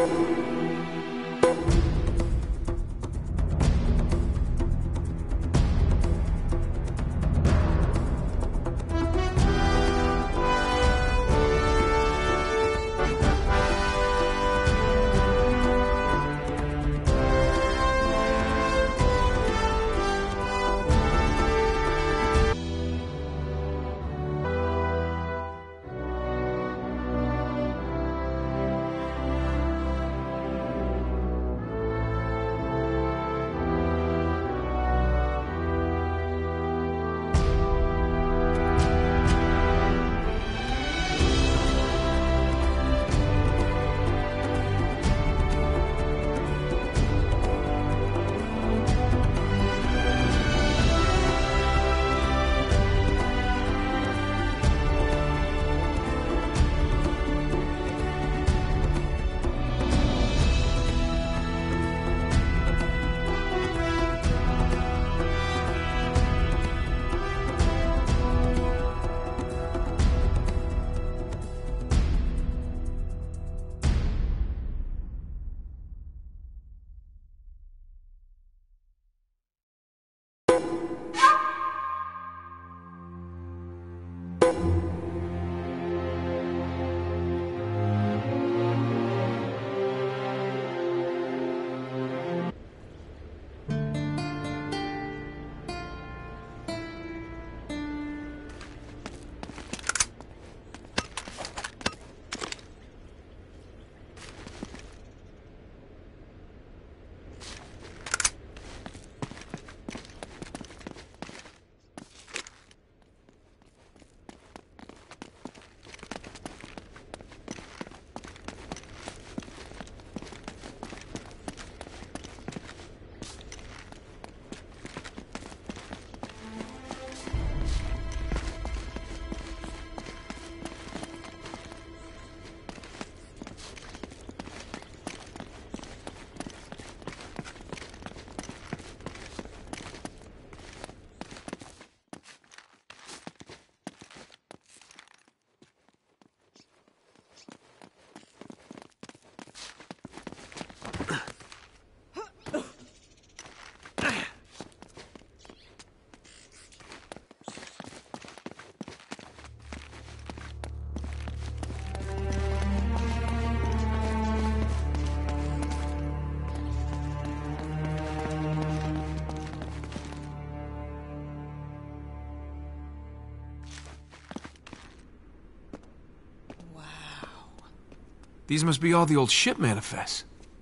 These must be all the old ship manifests.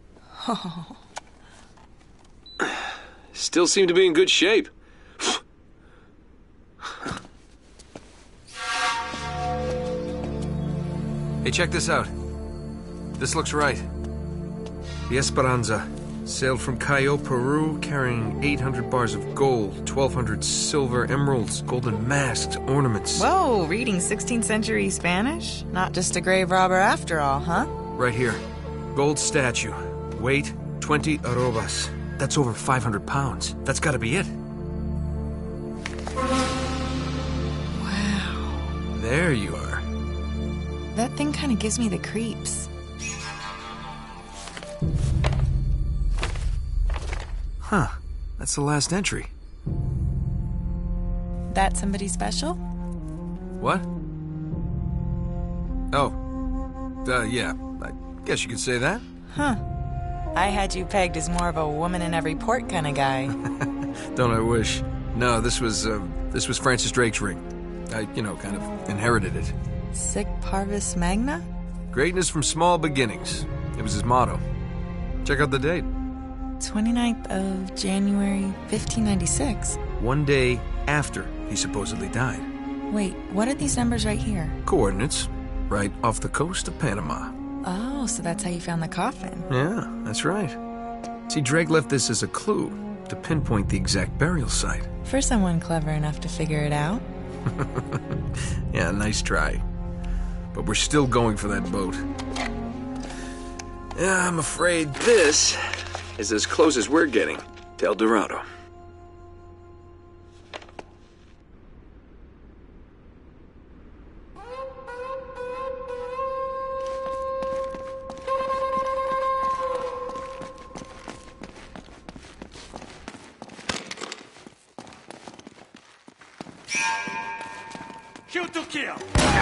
Oh. Still seem to be in good shape. Hey, check this out. This looks right. The Esperanza sailed from Callao, Peru, carrying 800 bars of gold, 1,200 silver emeralds, golden masks, ornaments. Whoa, reading 16th century Spanish? Not just a grave robber after all, huh? Right here. Gold statue. Weight, 20 arrobas. That's over 500 pounds. That's gotta be it. Wow. There you are. That thing kind of gives me the creeps. Huh. That's the last entry. That somebody special? What? Oh. Yeah. I guess you could say that. Huh. I had you pegged as more of a woman in every port kind of guy. Don't I wish? No, this was Francis Drake's ring. I, kind of inherited it. Sic Parvis Magna? Greatness from small beginnings. It was his motto. Check out the date. 29th of January, 1596. One day after he supposedly died. Wait, what are these numbers right here? Coordinates. Right off the coast of Panama. Oh, so that's how you found the coffin. Yeah, that's right. See, Drake left this as a clue to pinpoint the exact burial site. For someone clever enough to figure it out. Yeah, nice try. But we're still going for that boat. Yeah, I'm afraid this is as close as we're getting to El Dorado. kill!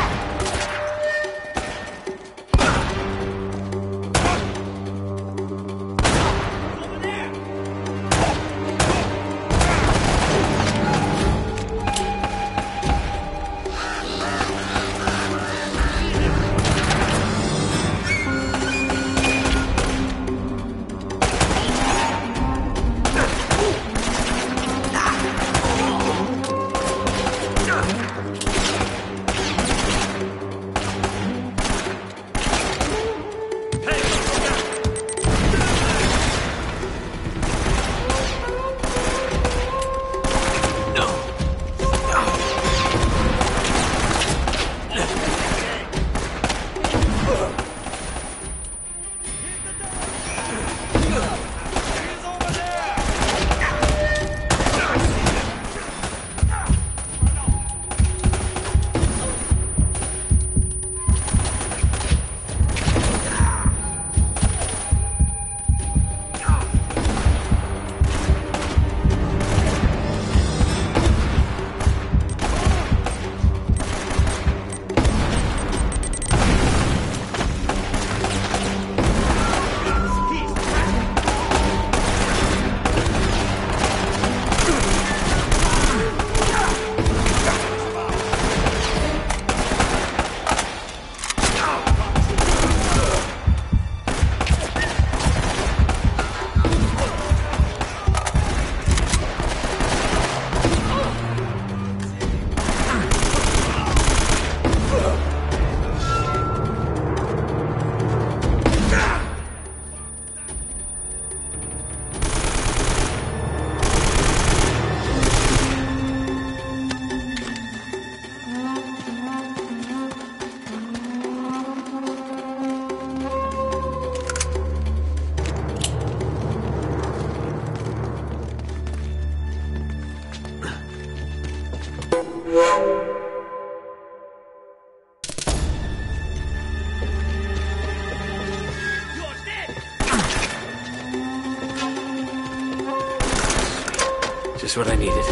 Just what I needed.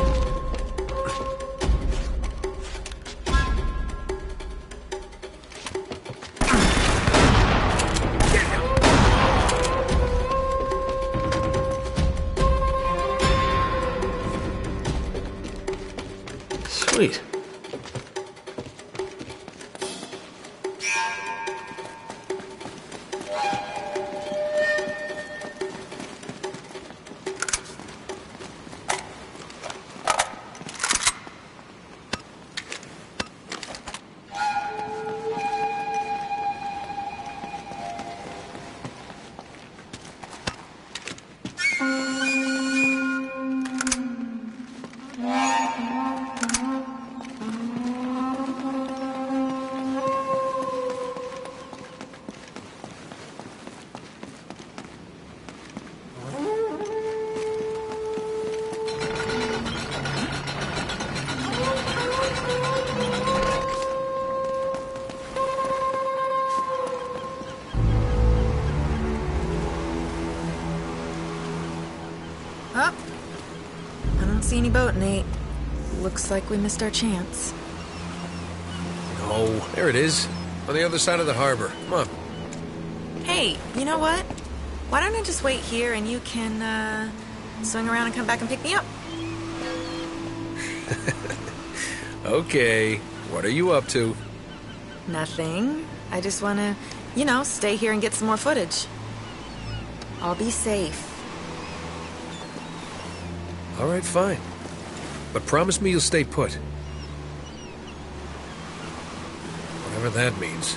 Sweet. Oh, I don't see any boat, Nate. Looks like we missed our chance. No, there it is. On the other side of the harbor. Come on. Hey, you know what? Why don't I just wait here and you can, swing around and come back and pick me up? Okay. What are you up to? Nothing. I just want to, stay here and get some more footage. I'll be safe. All right, fine. But promise me you'll stay put. Whatever that means.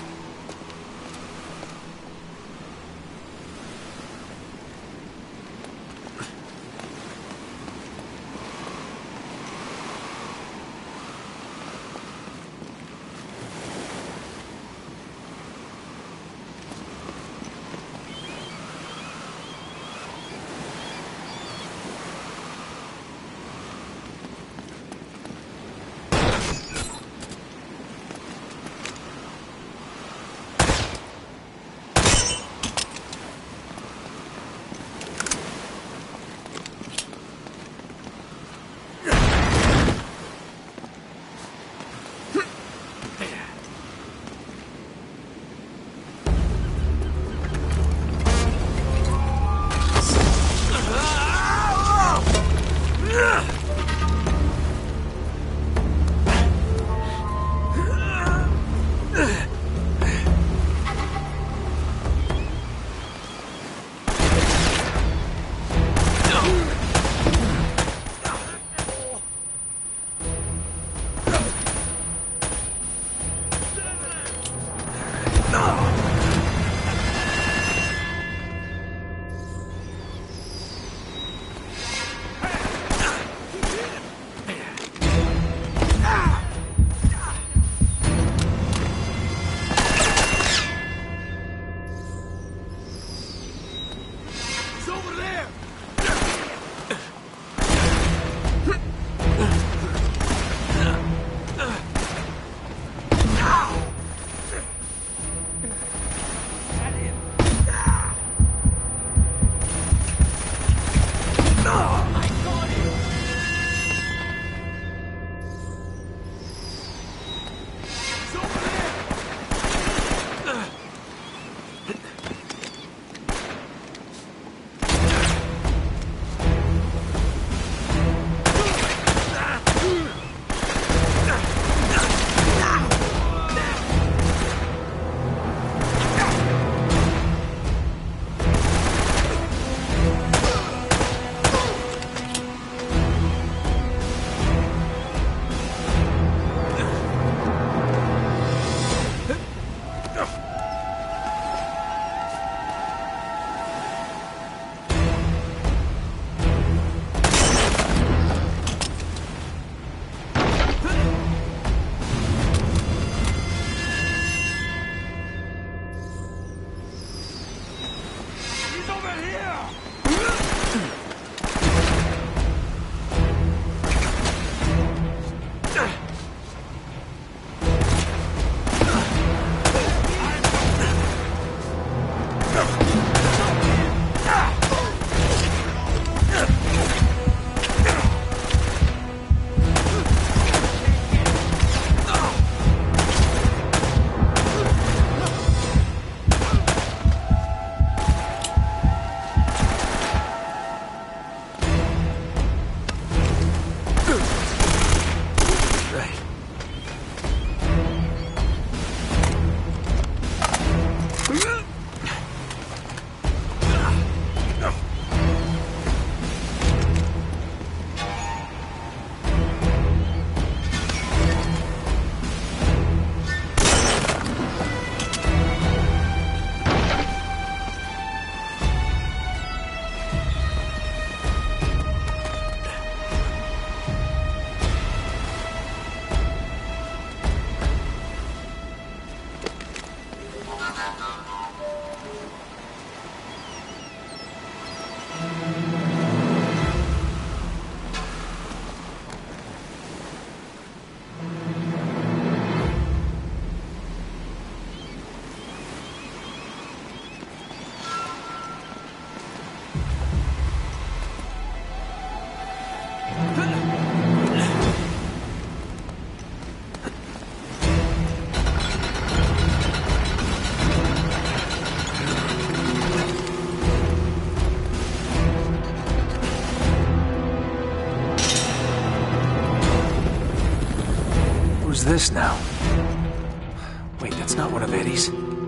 What's this now? Wait, that's not one of Eddie's.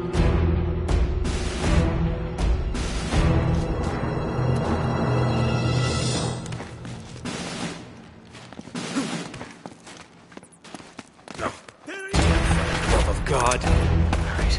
Love of God. All right.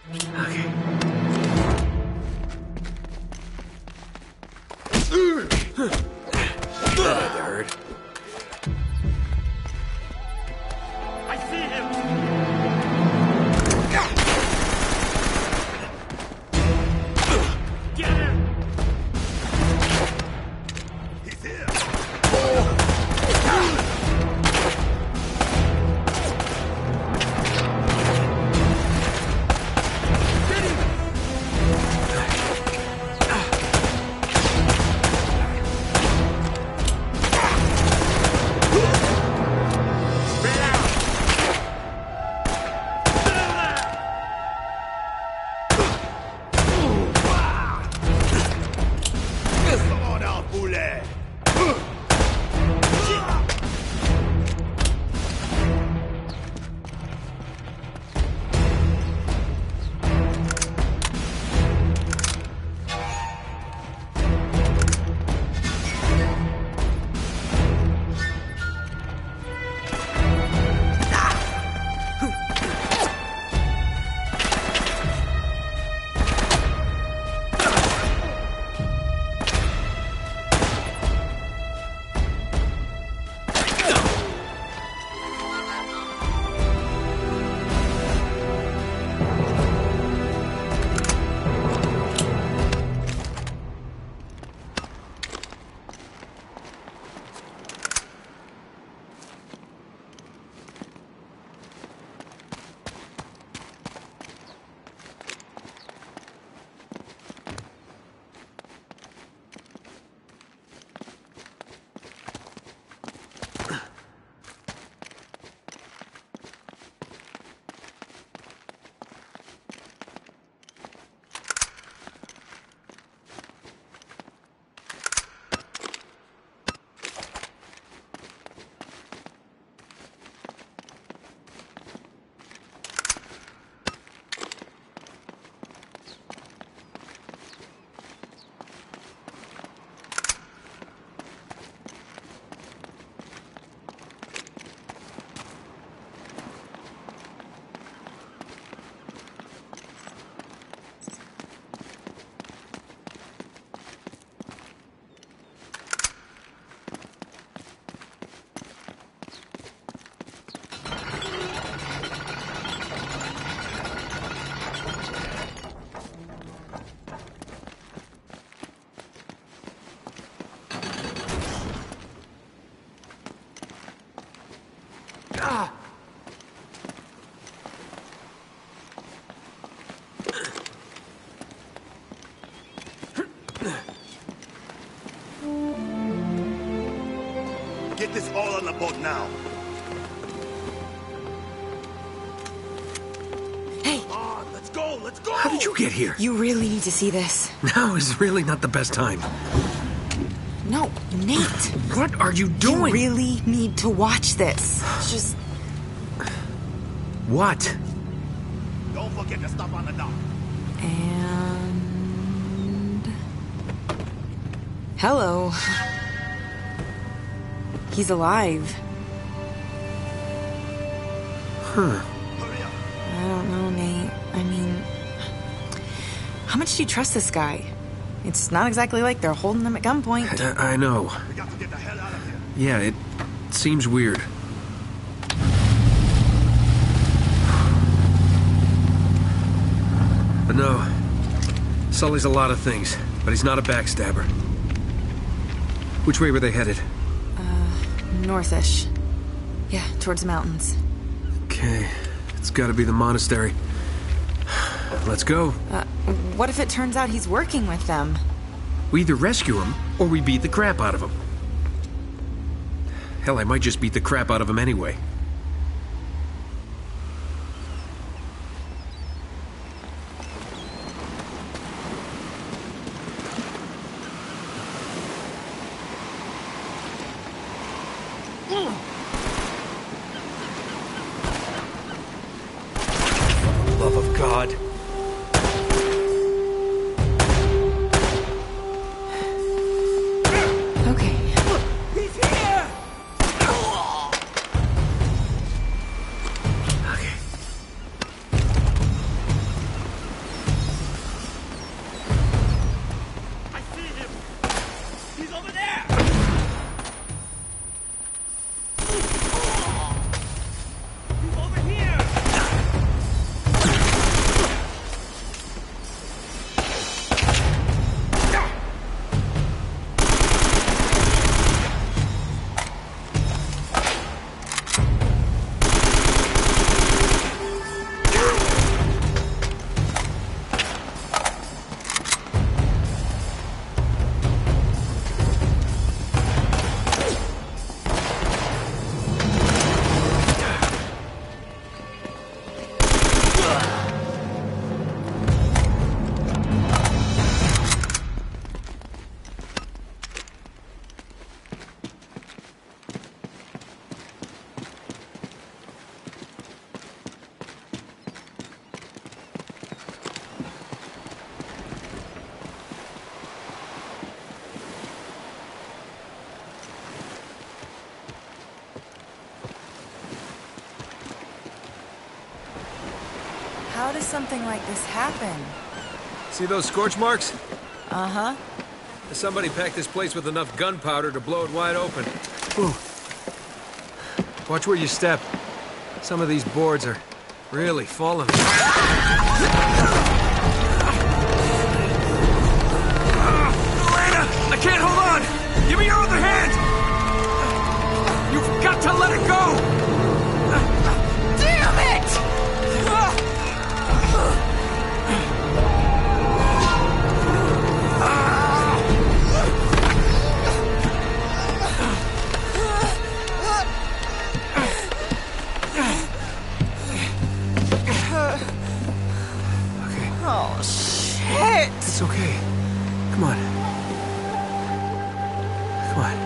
Okay. That had to hurt. I see him! Get him! He's here! Get this all on the boat now. Hey, Come on, let's go, let's go! How did you get here? you really need to see this. Now is really not the best time. No, Nate. What are you doing? You really need to watch this. Just What? Don't forget to stop on the dock. and hello. He's alive. Huh. Hurry up. I don't know, Nate. I mean, how much do you trust this guy? It's not exactly like they're holding him at gunpoint. I know. We got to get the hell out of here. Yeah, it seems weird. But no, Sully's a lot of things, but he's not a backstabber. Which way were they headed? Northish. Yeah, towards the mountains. Okay, it's gotta be the monastery. Let's go. What if it turns out he's working with them? We either rescue him, or we beat the crap out of him. Hell, I might just beat the crap out of him anyway. For the love of God. Okay. He's here! Okay. does something like this happen? See those scorch marks? Uh-huh. Somebody packed this place with enough gunpowder to blow it wide open. Whew. Watch where you step. Some of these boards are really falling. Elena! I can't hold on! Give me your other hand! You've got to let it go! Damn it! Okay. Oh, shit! It's okay. Come on. Come on.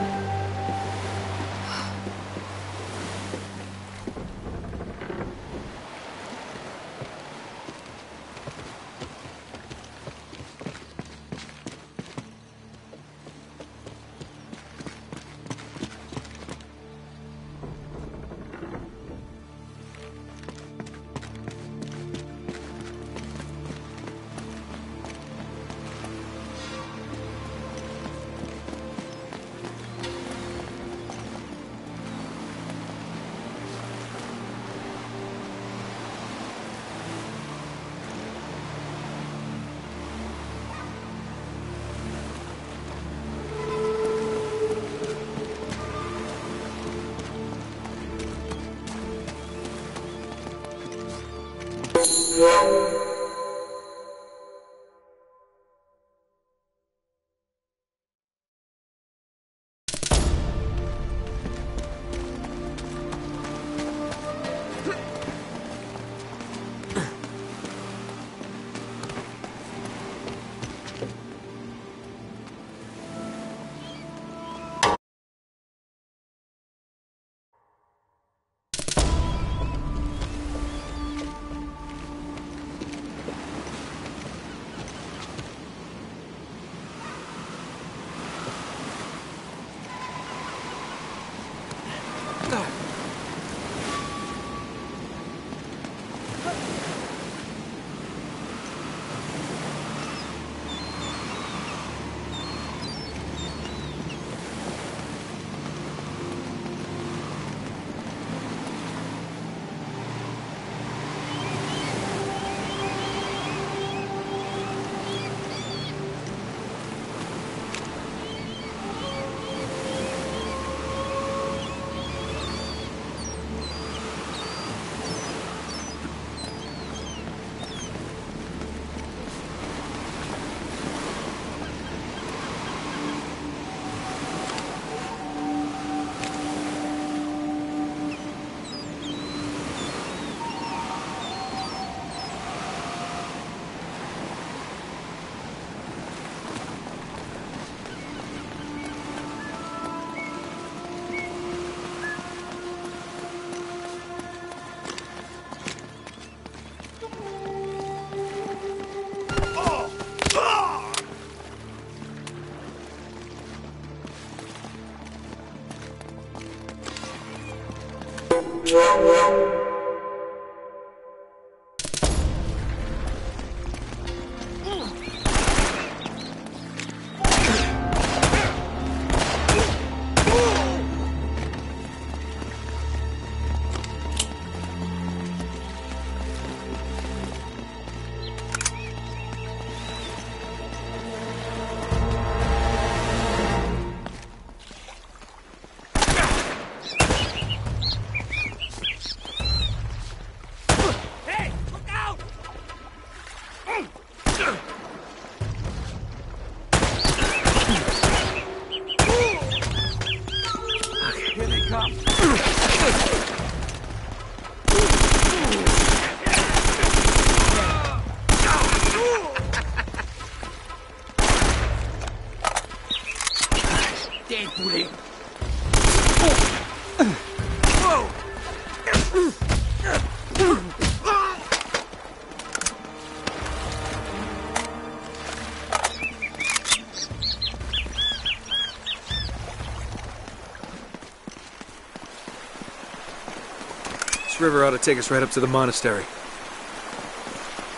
This river ought to take us right up to the monastery.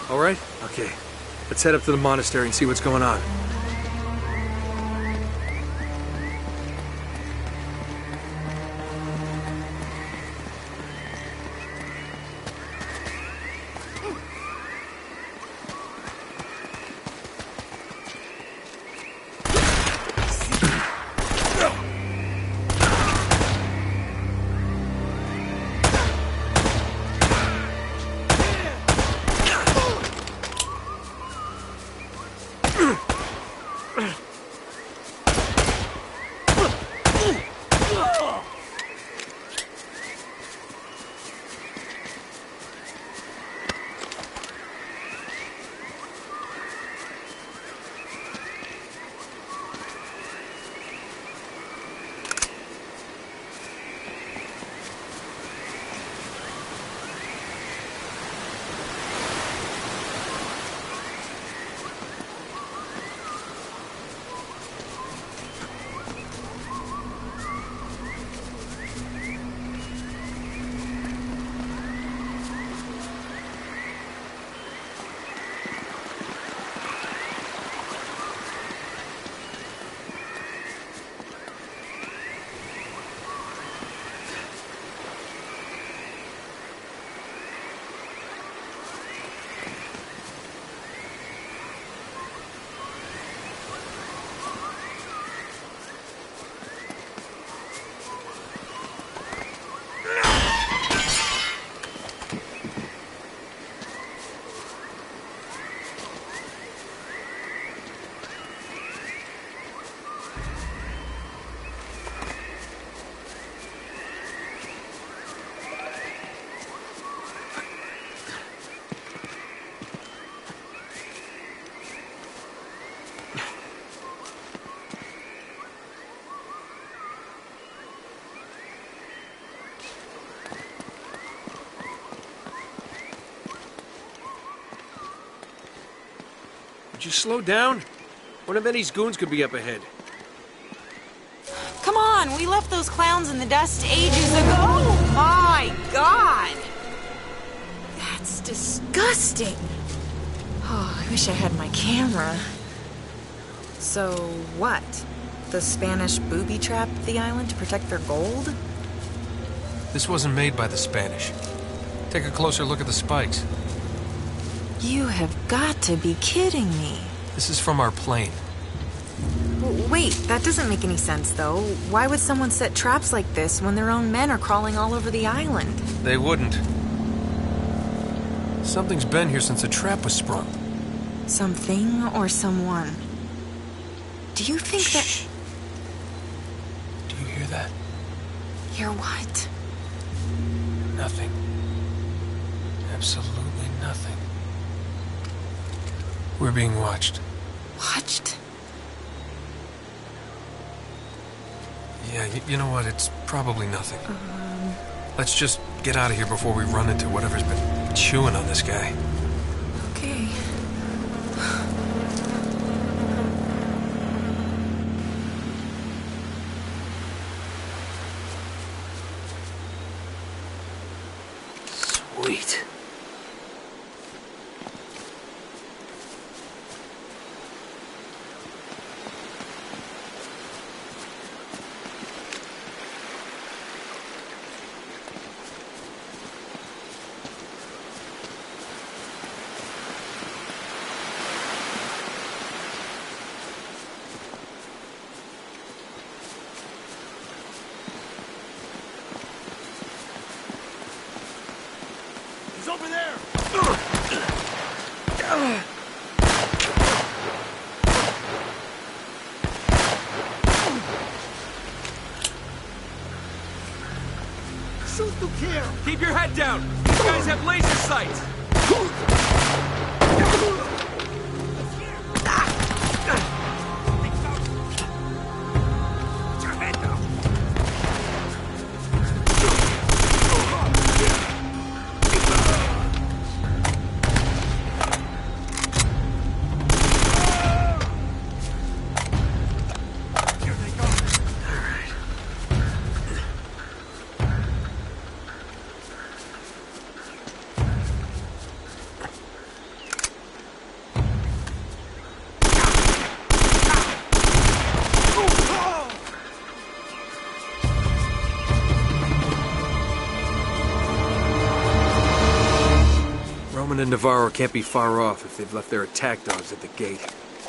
All right? Okay. Let's head up to the monastery and see what's going on. Would you slow down? One of Eddie's goons could be up ahead. Come on, we left those clowns in the dust ages ago. Oh my god! That's disgusting. Oh, I wish I had my camera. So what? The Spanish booby-trapped the island to protect their gold? This wasn't made by the Spanish. Take a closer look at the spikes. You have got to be kidding me. This is from our plane. Wait, that doesn't make any sense, though. Why would someone set traps like this when their own men are crawling all over the island? They wouldn't. Something's been here since a trap was sprung. Something or someone? Do you think Shh. Do you hear that? Hear what? Nothing. Absolutely nothing. We're being watched. Watched? Yeah, you know what? It's probably nothing. Let's just get out of here before we run into whatever's been chewing on this guy. Okay. Sweet. He's over there! Shoot to kill! Keep your head down! These guys have laser sights! Put your head down! Here they go! Drummond and Navarro can't be far off if they've left their attack dogs at the gate.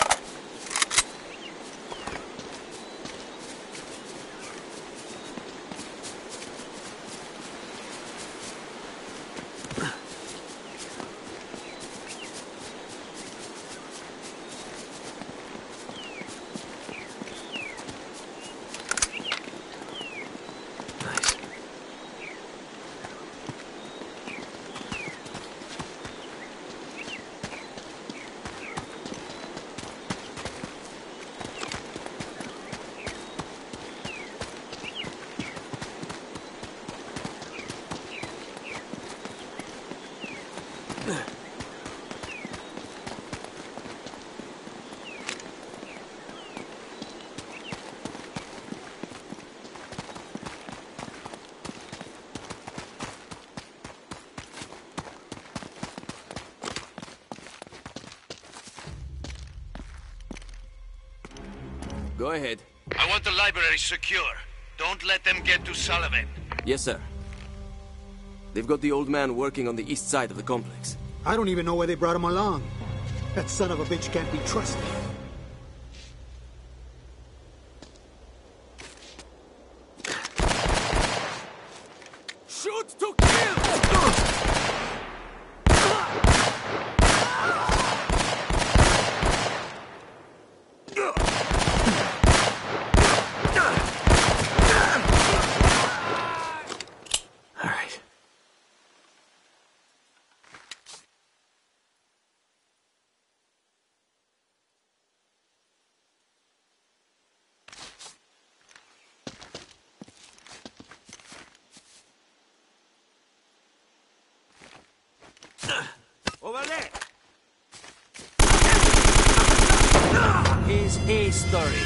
Go ahead. I want the library secure. Don't let them get to Sullivan. Yes, sir. They've got the old man working on the east side of the complex. I don't even know why they brought him along. That son of a bitch can't be trusted. Shoot to kill! All right. Over there! His history.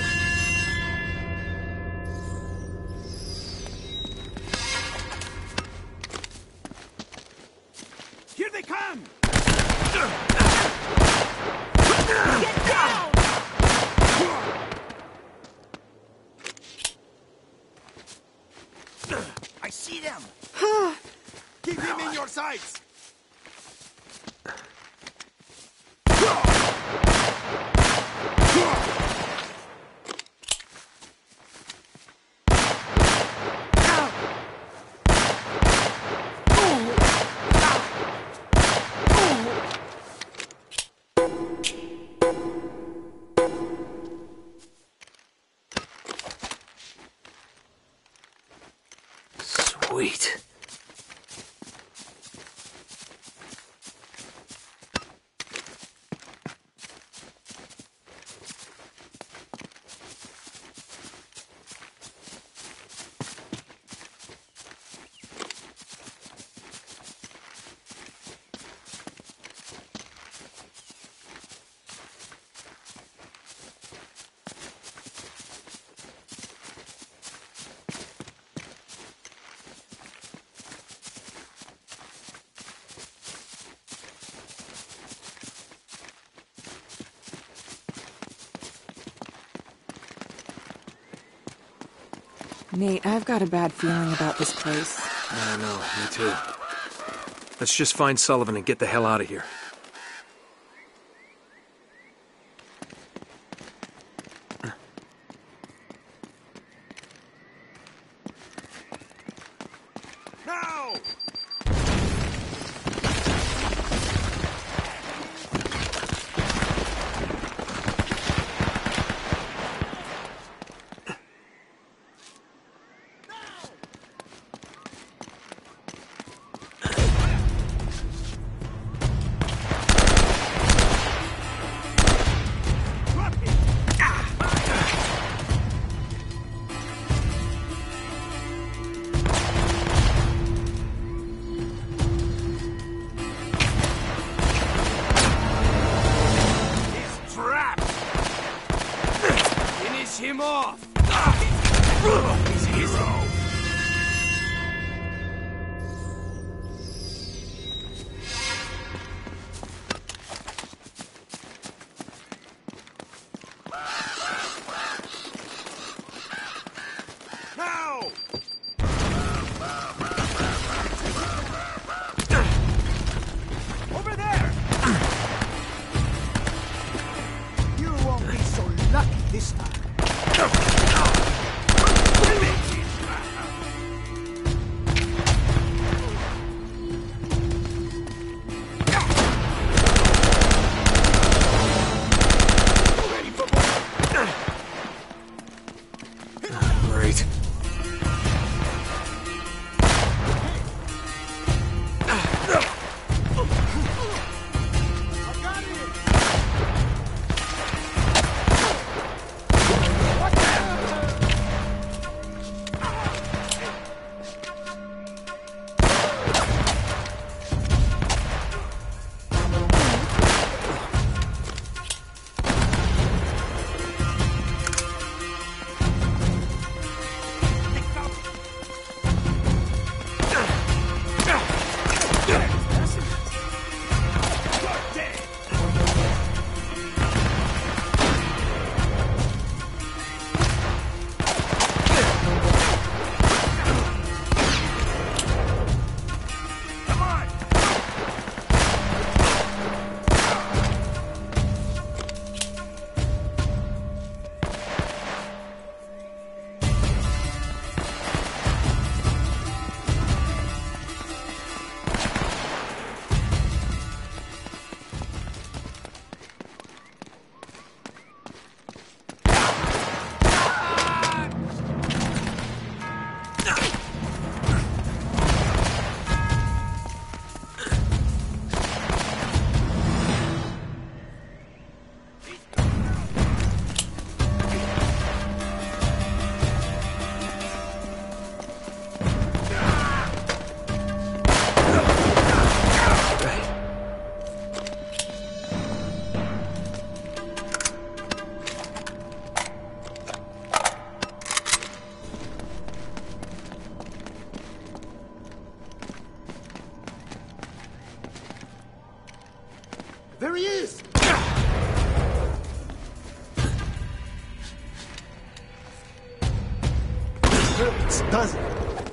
Here they come! Get down! I see them! Keep him in your sights! Sweet. Nate, I've got a bad feeling about this place. I know, me too. Let's just find Sullivan and get the hell out of here. Now! There he is! It does it.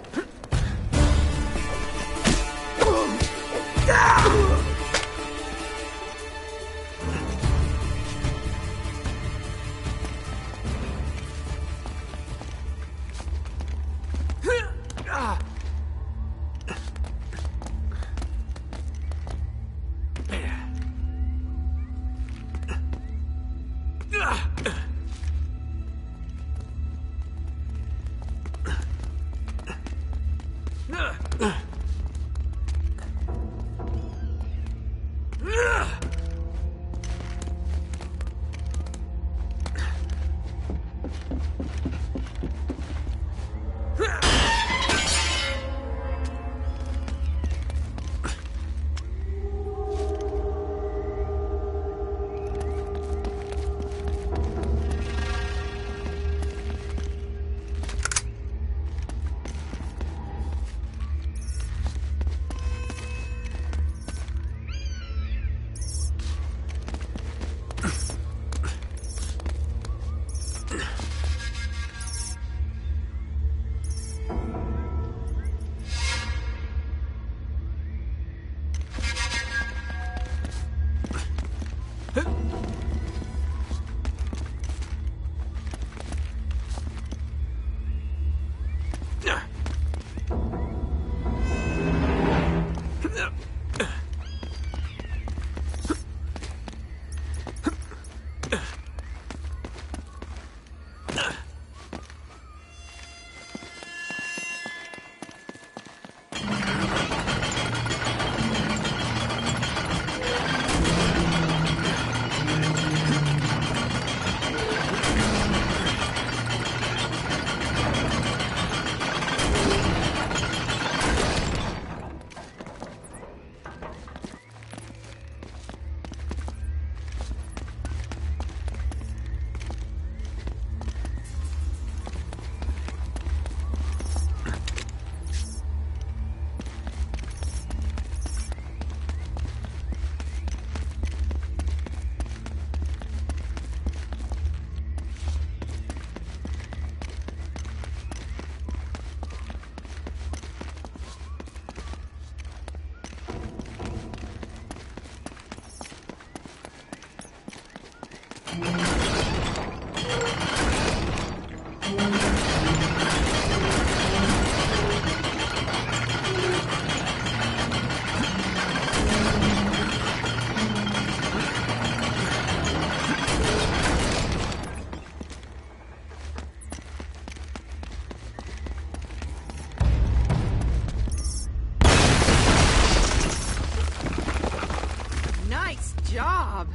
Nice job.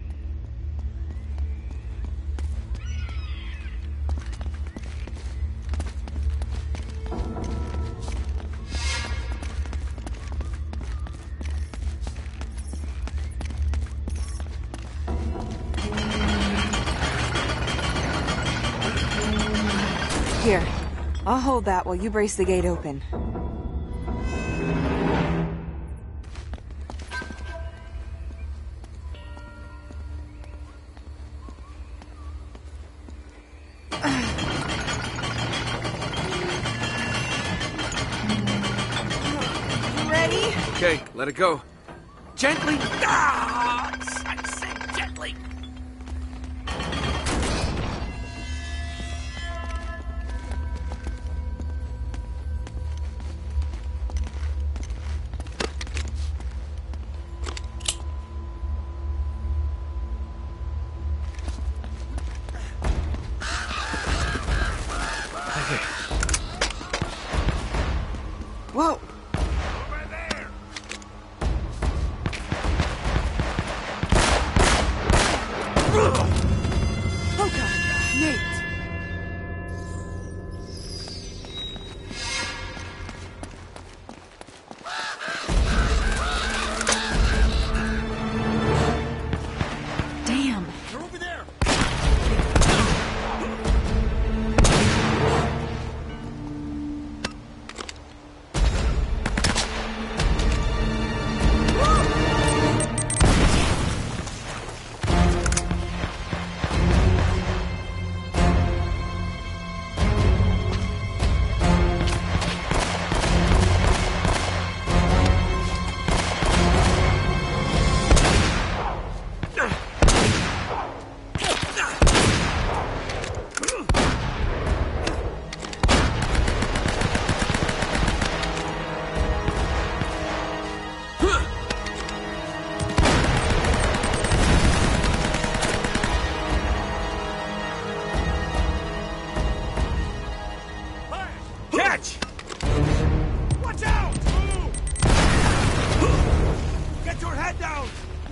Here, I'll hold that while you brace the gate open. Ready? Okay, let it go. Gently! Ah! I said gently! Whoa!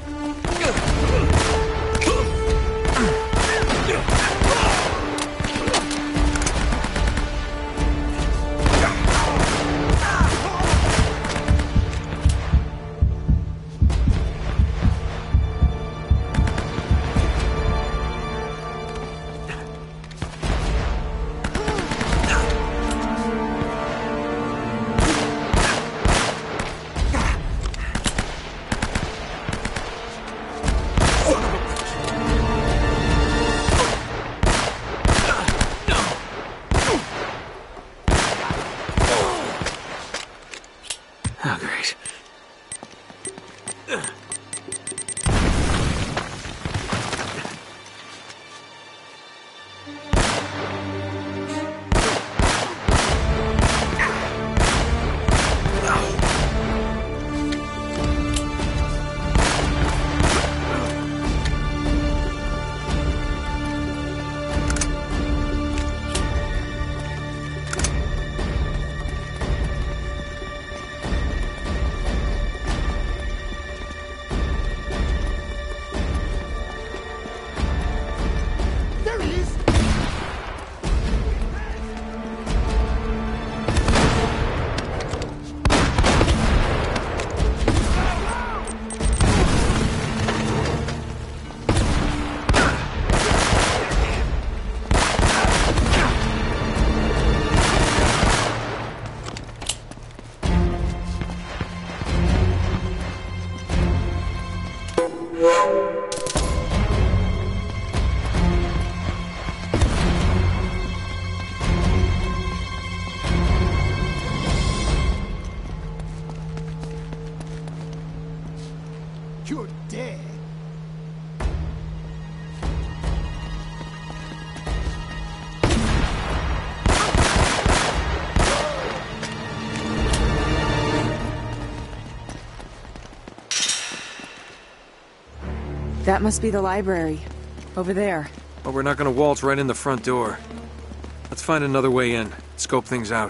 Oh, great. There he is! You're dead. That must be the library. Over there. But we're not gonna waltz right in the front door. Let's find another way in. Scope things out.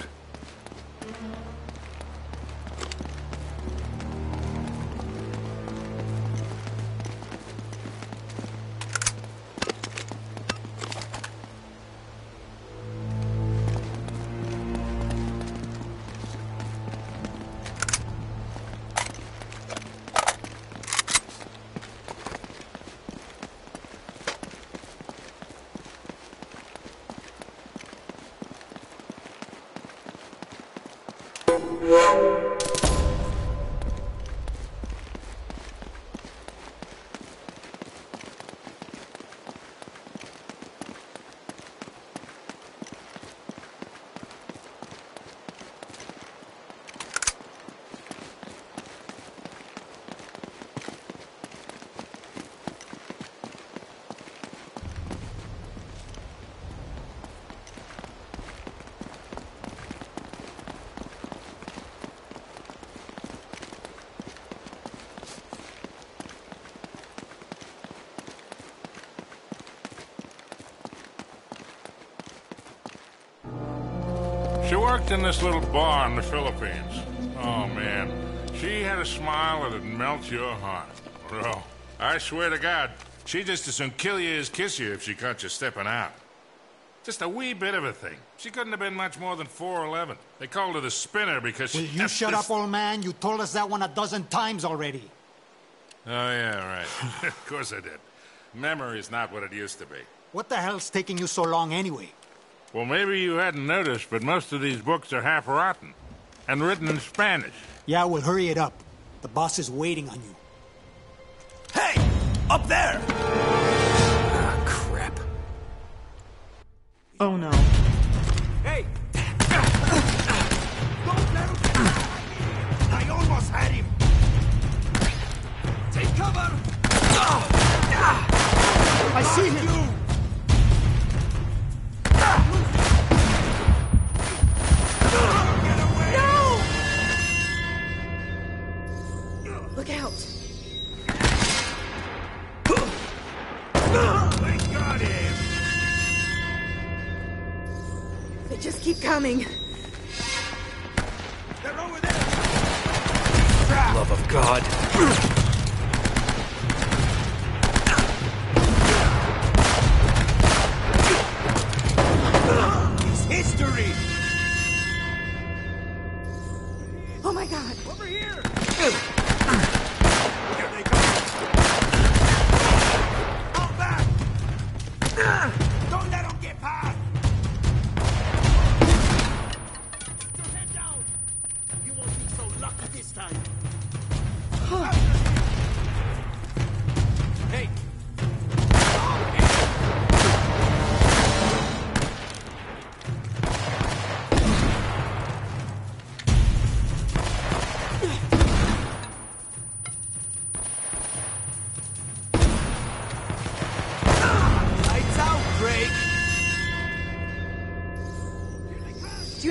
She worked in this little bar in the Philippines. Oh, man. She had a smile that'd melt your heart. Bro, I swear to God, she'd just as soon kill you as kiss you if she caught you stepping out. Just a wee bit of a thing. She couldn't have been much more than 4'11". They called her the Spinner because she... Will you shut up, old man? You told us that one a dozen times already. Oh, yeah, right. Of course I did. Memory's not what it used to be. What the hell's taking you so long anyway? Well, maybe you hadn't noticed, but most of these books are half rotten. And written in Spanish. Yeah, well, hurry it up. The boss is waiting on you. Hey! Up there! Ah, crap. Oh no. Hey! Don't let him... I almost had him! Take cover! I see him! You! Look out! We got him! They just keep coming. They're over there! Love of God.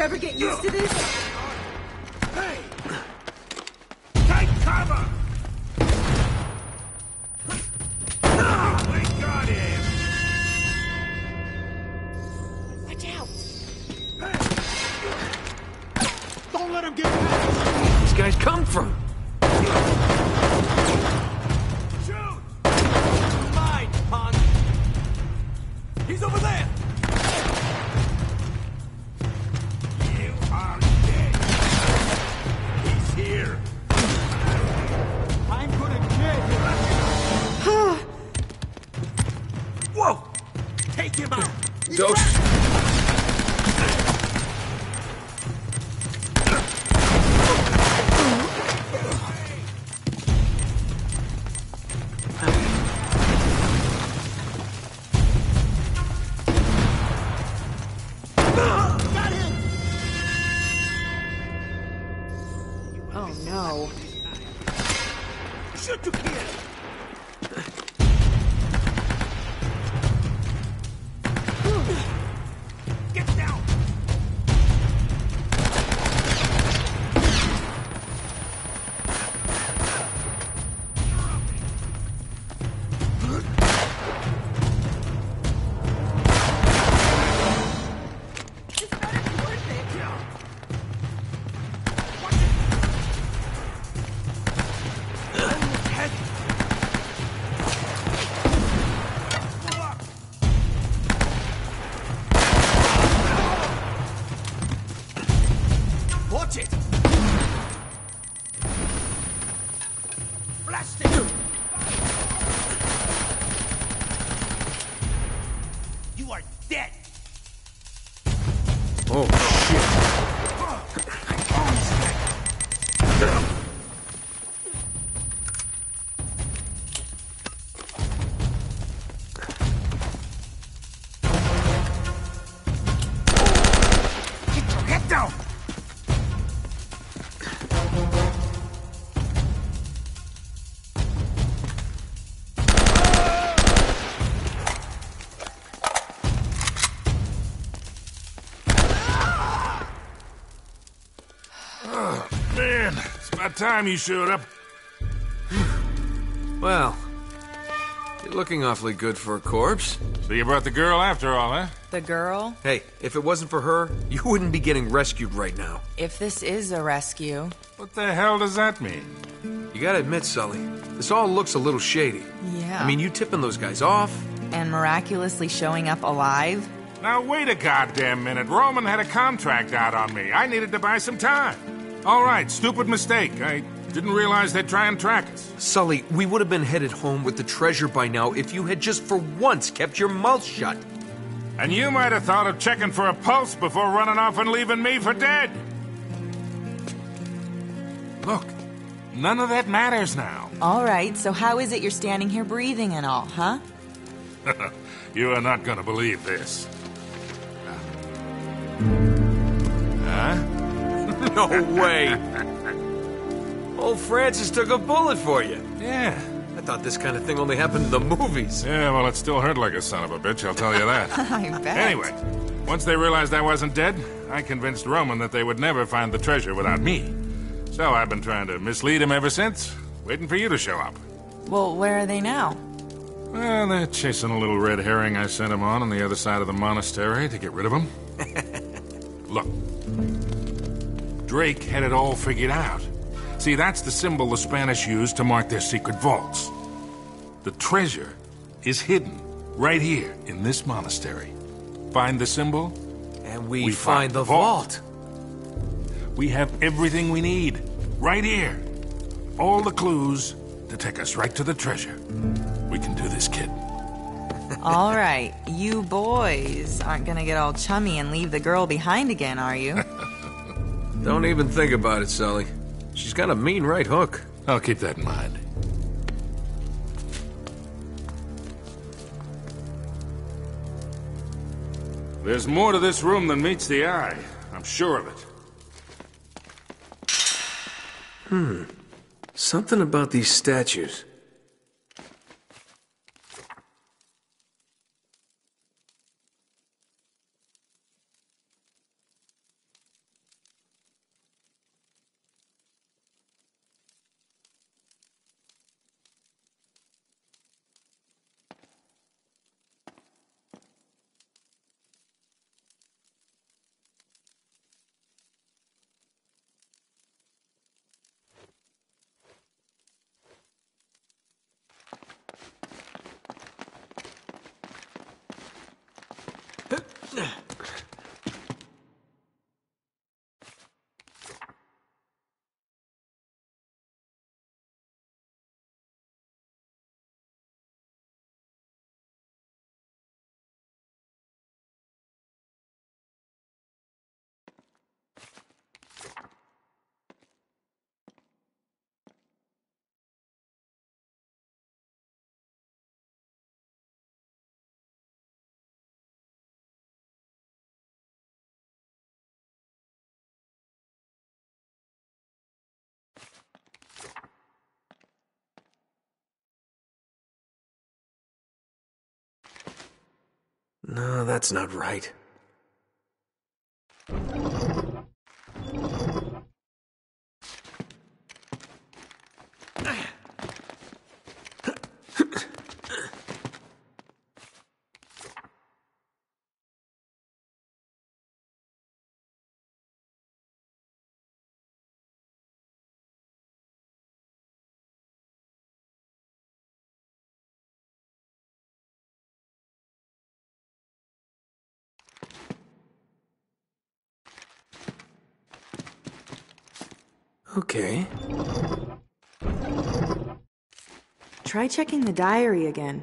ever get used to this? Hey! Take cover! We got him! Watch out! Don't let him get past. These guys come from? Shoot! Mine, punk! He's over there! You are dead! He's here! I'm gonna get Whoa! Take him out! Ghost. Oh no. Shoot to kill! Get down! Watch it! Blast it! You are dead! Oh, shit. Get your head down! Oh, man, it's about time you showed up. Well, you're looking awfully good for a corpse. So you brought the girl after all, huh? The girl? Hey, if it wasn't for her, you wouldn't be getting rescued right now. If this is a rescue. What the hell does that mean? You gotta admit, Sully, this all looks a little shady. Yeah. I mean, you tipping those guys off? And miraculously showing up alive? Now, wait a goddamn minute. Roman had a contract out on me. I needed to buy some time. All right, stupid mistake. I didn't realize they'd try and track us. Sully, we would have been headed home with the treasure by now if you had just for once kept your mouth shut. And you might have thought of checking for a pulse before running off and leaving me for dead. Look, none of that matters now. All right, so how is it you're standing here breathing and all, huh? You are not going to believe this. Huh? No way. Old Francis took a bullet for you. Yeah. I thought this kind of thing only happened in the movies. Yeah, well, it still hurt like a son of a bitch, I'll tell you that. I bet. Anyway, once they realized I wasn't dead, I convinced Roman that they would never find the treasure without me. So I've been trying to mislead him ever since, waiting for you to show up. Well, where are they now? Well, they're chasing a little red herring I sent him on the other side of the monastery to get rid of him. Look, Drake had it all figured out. See, that's the symbol the Spanish used to mark their secret vaults. The treasure is hidden right here in this monastery. Find the symbol, And we find the vault. we have everything we need right here. All the clues to take us right to the treasure. We can do this, kid. All right, you boys aren't gonna get all chummy and leave the girl behind again, are you? Don't even think about it, Sully. She's got a mean right hook. I'll keep that in mind. There's more to this room than meets the eye. I'm sure of it. Something about these statues. No, that's not right. Okay. Try checking the diary again.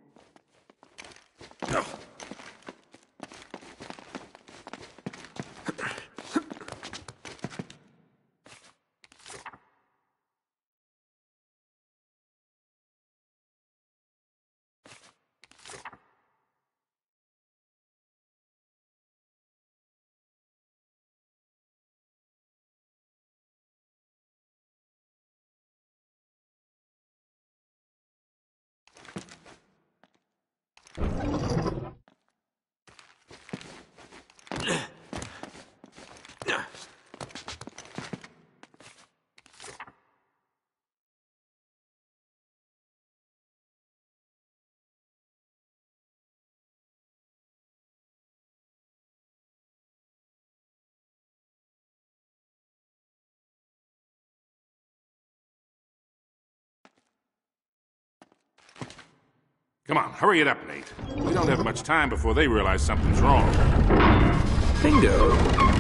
Come on, hurry it up, Nate. We don't have much time before they realize something's wrong. Bingo.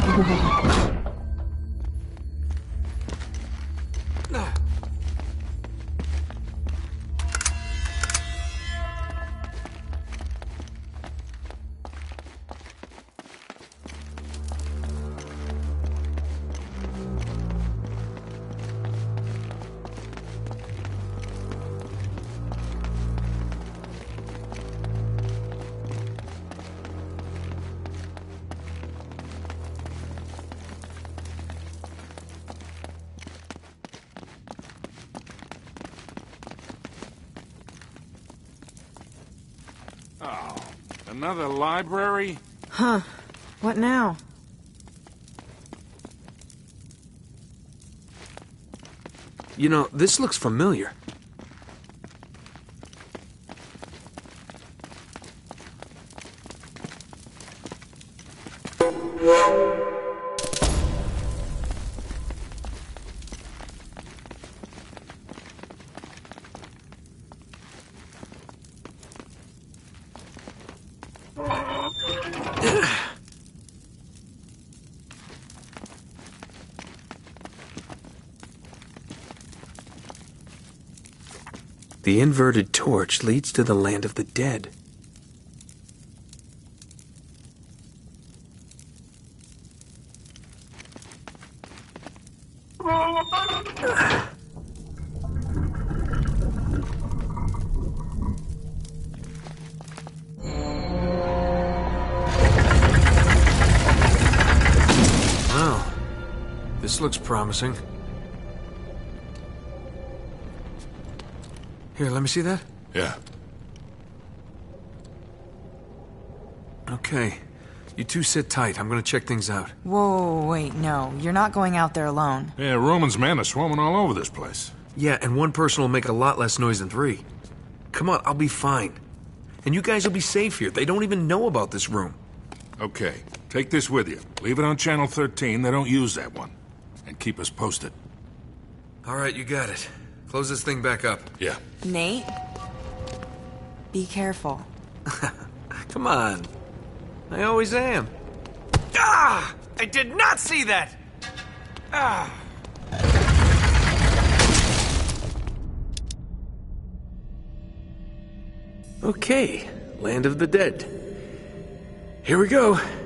Oh, another library? Huh. What now? You know, this looks familiar. The inverted torch leads to the land of the dead. Wow, this looks promising. Here, let me see that. Yeah. Okay. You two sit tight. I'm gonna check things out. Whoa, wait, no. You're not going out there alone. Yeah, Roman's men are swarming all over this place. Yeah, and one person will make a lot less noise than three. Come on, I'll be fine. And you guys will be safe here. They don't even know about this room. Okay, take this with you. Leave it on Channel 13. They don't use that one. And keep us posted. All right, you got it. Close this thing back up. Yeah. Nate? Be careful. Come on. I always am. Ah! I did not see that! Ah! Okay, Land of the Dead. Here we go.